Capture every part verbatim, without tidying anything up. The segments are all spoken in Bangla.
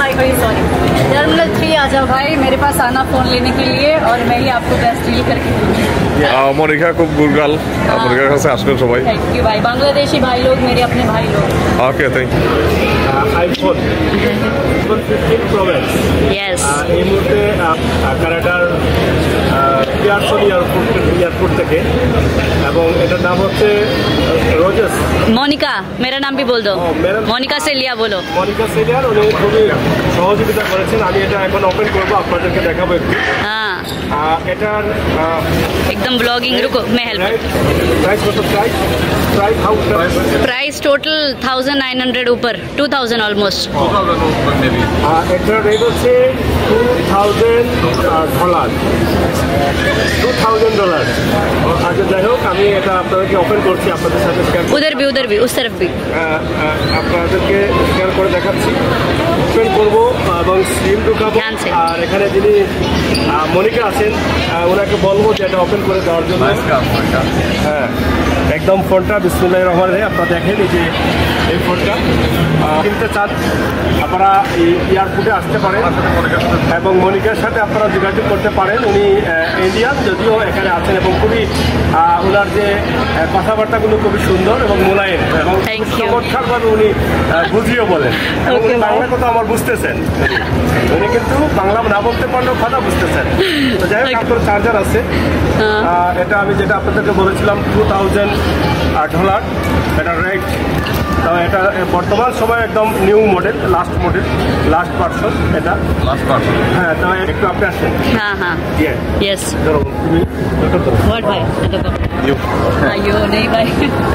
भाई भाई सॉरी टर्मिनल थ्री आ जाओ भाई, मेरे पास आना फ़ोन लेने के लिए और मैं ही आपको बेस्ट डील करके दूँगी। মনিকা খুব গুরগাল, মনিকার কাছে আসবেন সবাই। थैंक यू भाई, बांग्लादेशी भाई लोग मेरे अपने भाई लोग। Okay, thank you. IPhone fifteen Pro Max yes এই মুহূর্তে কানাডার পিয়ারসন এয়ারপোর্ট এয়ারপোর্ট থেকে, এবং এটার নাম হচ্ছে রোজেস। मोनिका, मेरा नाम भी बोल दो। मोनिका से लिया बोलो। মনিকা সেলিয়ার উনি খুবই সহযোগিতা করেছেন। আমি এটা এখন ওপেন করবো, আপনাদেরকে দেখাবো একটু। हाँ এটার एकदम ब्लॉगिंग, रुको मैं हेल्प। প্রাইস কত? Price price how price price total thousand nine hundred ऊपर, टू थाउजेंड ऑलमोस्ट। এটার রেট হচ্ছে two thousand dollar two thousand dollar আচ্ছা, যাই হোক, আমি এটা আপনাদেরকে ওপেন করছি, আপনাদের সাথে শেয়ার उधर भी उधर भी उस तरफ भी। আপনাদেরকে শেয়ার করে দেখাচ্ছি। ওপেন করবো এবং সিম ঢুকাবো। ধ্যান সে। আর এখানে যিনি মনিকা আছেন ওনাকে বলবো যে এটা ওপেন করে দেওয়ার জন্য। হ্যাঁ, একদম ফোনটা বিসমিল্লাহির রহমানির রহিম। আপনারা দেখেন এই যে এই ফোনটা কিনতে চান, আপনারা এই এয়ারপোর্টে আসতে পারেন এবং মনিকার সাথে আপনারা যোগাযোগ করতে পারেন। উনি ইন্ডিয়ান, যদিও এখানে আছেন, এবং খুবই ওনার যে কথাবার্তাগুলো খুবই সুন্দর এবং মোলায়েম, এবং চমৎকারভাবে উনি বুঝিয়ে বলেন, এবং উনি বাংলা কথা আমার বুঝতেছেন। উনি কিন্তু বাংলা না বলতে পারলেও কথা বুঝতেছেন। তো যাই হোক, আপনার চার্জার আছে। এটা আমি যেটা আপনাদেরকে বলেছিলাম টু থাউজেন্ড ডলার এটা রেট। তো এটা বর্তমান সময় একদম new model, last model, last version. এটা লাস্ট ভার্সন। হ্যাঁ, তো একটু আপনি আসেন। हाँ हाँ यस व्हाट भाई ইউ अयो नहीं भाई।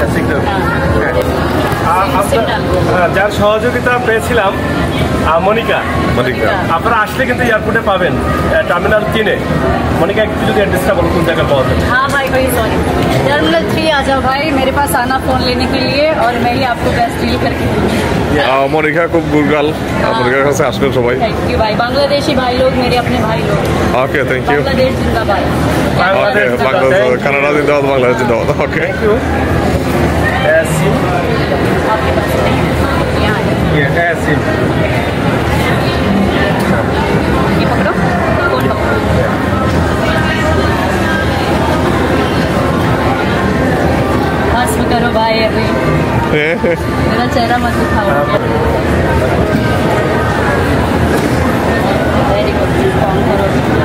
যার সহযোগিতা পেয়েছিলাম মনিকা, মনিকা আপনারা আসলে কিন্তু এয়ারপোর্টে পাবেন টার্মিনাল তিনে। মনিকা একটু যদি অ্যাড্রেসটা বলুন কোন জায়গায় পাওয়া যাবে। हाँ भाई भाई सॉरी टर्मिनल थ्री आ जाओ भाई, मेरे पास आना फ़ोन लेने के लिए और मैं ही आपको बेस्ट डील करके दूँगी। মনিকা খুব গুরগাল, মনিকার কাছে আসবেন সবাই। थैंक यू भाई, बांग्लादेशी भाई लोग मेरे अपने भाई लोग। Okay, thank you. बांग्लादेश जिंदाबाद। ওকে, বাংলাদেশ, কানাডা জিন্দাবাদ, বাংলাদেশ জিন্দাবাদ। ওকে, থ্যাংক ইউ। সিম आपके पास यहाँ है। ये सिम ये पकड़ो, फोन पकड़ो। हंस करो भाई, अभी मेरा चेहरा मत दिखाओ। वेरी गुड, ऑन करो।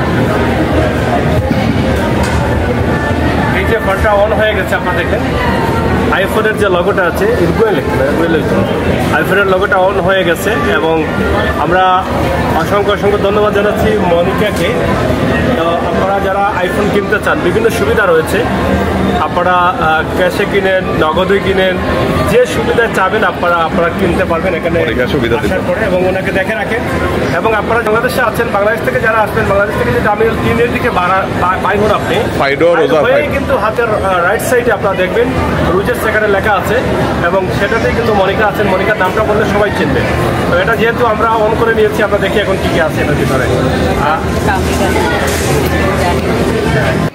এই যে ফোনটা অন হয়ে গেছে, আপনারা দেখেন আইফোনের যে লগোটা আছে, আইফোনের লগোটা অন হয়ে গেছে, এবং আমরা অসংখ্য অসংখ্য ধন্যবাদ জানাচ্ছি মনিকাকে। তো আপনারা যারা আইফোন কিনতে চান, বিভিন্ন সুবিধা রয়েছে। আপনারা ক্যাশে কিনেন, নগদে কিনেন, যে সুবিধা চাবেন আপনারা আপনারা কিনতে পারবেন এখানে সুবিধা আসার পরে, এবং ওনাকে দেখে রাখেন। এবং আপনারা বাংলাদেশে আছেন, বাংলাদেশ থেকে যারা আসবেন, বাংলাদেশ থেকে যে টার্মিনাল তিনের দিকে বাই হন আপনি, কিন্তু হাতের রাইট সাইডে আপনারা দেখবেন রুজেস সেখানে লেখা আছে, এবং সেটাতেই কিন্তু মনিকা আছেন। মনিকার নামটা বললে সবাই চিনবে। তো এটা যেহেতু আমরা অন করে নিয়েছি, আমরা দেখি এখন কি কি আছে এটার ভিতরে।